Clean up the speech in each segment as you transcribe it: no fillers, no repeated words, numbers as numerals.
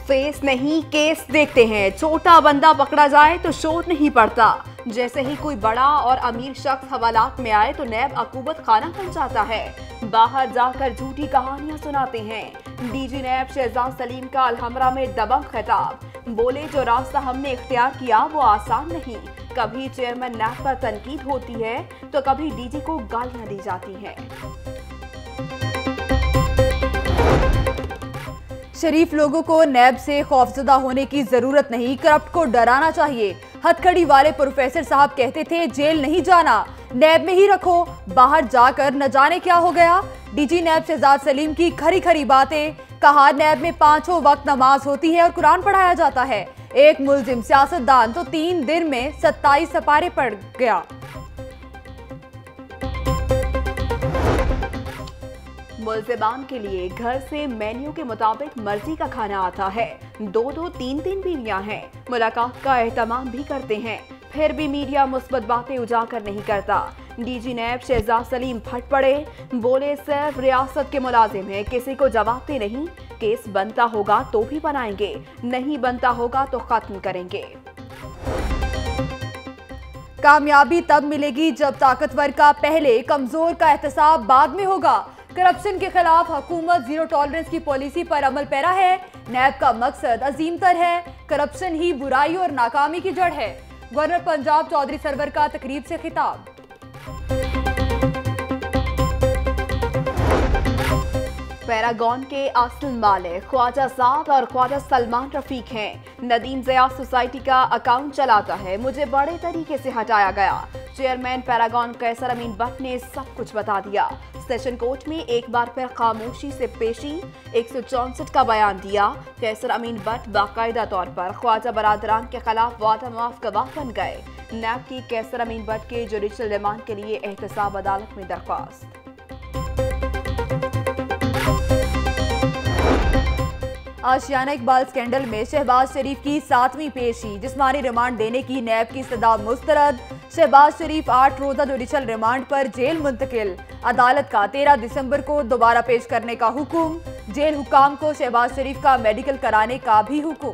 Face नहीं case देखते हैं। छोटा बंदा पकड़ा जाए तो शोर नहीं पड़ता। जैसे ही कोई बड़ा और अमीर शख्स हवालात में आए तो नैब अकूबत खाना बन जाता है। बाहर जाकर झूठी कहानियां सुनाते हैं। डीजी नैब शहजाद सलीम का अलहमरा में दबंग खिताब। बोले जो रास्ता हमने इख्तियार किया वो आसान नहीं। कभी चेयरमैन नैब पर तनकीद होती है तो कभी डीजी को गालियां दी जाती हैं। शरीफ लोगों को नैब से खौफजदा होने की जरूरत नहीं, करप्ट को डराना चाहिए। हथकड़ी वाले प्रोफेसर साहब कहते थे जेल नहीं जाना, नैब में ही रखो, बाहर जाकर न जाने क्या हो गया। डीजी नैब शहजाद सलीम की खरी खरी बातें। कहा नैब में 5 वक्त नमाज होती है और कुरान पढ़ाया जाता है। एक मुलजिम सियासतदान तो 3 दिन में 27 सपारे पड़ गया। मुल्जिमान के लिए घर से मेन्यू के मुताबिक मर्जी का खाना आता है। 2-2, 3-3 बीवियां हैं। मुलाकात का एहतमाम भी करते हैं। फिर भी मीडिया मुस्बत बातें उजागर नहीं करता। डीजी नैब शहजाद सलीम फट पड़े। बोले सिर्फ रियासत के मुलाजिम हैं, किसी को जवाबते नहीं। केस बनता होगा तो भी बनाएंगे, नहीं बनता होगा तो खत्म करेंगे। कामयाबी तब मिलेगी जब ताकतवर का पहले, कमजोर का एहतसाब बाद में होगा। करप्शन के खिलाफ हुकूमत जीरो टॉलरेंस की पॉलिसी पर अमल पैरा है। नैब का मकसद अजीमतर है। करप्शन ही बुराई और नाकामी की जड़ है। गवर्नर पंजाब चौधरी सरवर का तकरीब से खिताब। पैरागॉन के असल मालिक ख्वाजा साद और ख्वाजा सलमान रफीक हैं। नदीम ज़िया सोसाइटी का अकाउंट चलाता है, मुझे बड़े तरीके से हटाया गया। चेयरमैन पैरागॉन कैसर अमीन बट ने सब कुछ बता दिया। सेशन कोर्ट में एक बार फिर खामोशी से पेशी, 164 का बयान दिया। कैसर अमीन बट बाकायदा तौर पर ख्वाजा बरादरान के खिलाफ वादा माफ गवाह बन गए। नैब की कैसर अमीन बट के जुडिशल रिमांड के लिए एहतसाब अदालत में दरख्वास्त। आशियाना इकबाल स्कैंडल में शहबाज शरीफ की 7वीं पेशी, जिस्मानी रिमांड देने की नैब की सदा मुस्तरद। शहबाज शरीफ 8 रोजा जुडिशल रिमांड पर जेल मुंतकिल। अदालत का 13 दिसंबर को दोबारा पेश करने का हुक्म। जेल हुकाम को शहबाज शरीफ का मेडिकल कराने का भी हुक्म।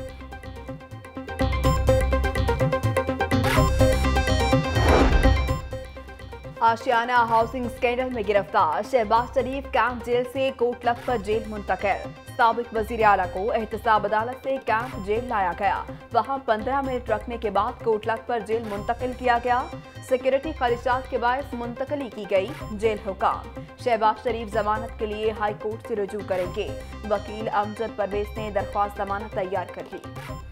आशियाना हाउसिंग स्कैंडल में गिरफ्तार शहबाज शरीफ कैंप जेल से कोटलख पर जेल मुंतकिल। साबिक वजीर आला को एहतसाब अदालत से कैंप जेल लाया गया। वहां 15 मिनट रखने के बाद कोटलख पर जेल मुंतकिल किया गया। सिक्योरिटी खदशात के बायस मुंतकली की गई जेल हुकाम। शहबाज शरीफ जमानत के लिए हाई कोर्ट से रुजू करेंगे। वकील अमजद परवेज ने दरख्वास्त जमानत तैयार कर ली।